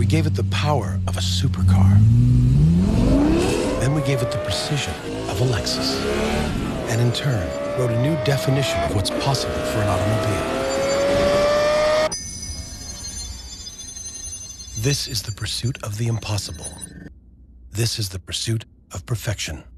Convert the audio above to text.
We gave it the power of a supercar. Then we gave it the precision of a Lexus. And in turn, wrote a new definition of what's possible for an automobile. This is the pursuit of the impossible. This is the pursuit of perfection.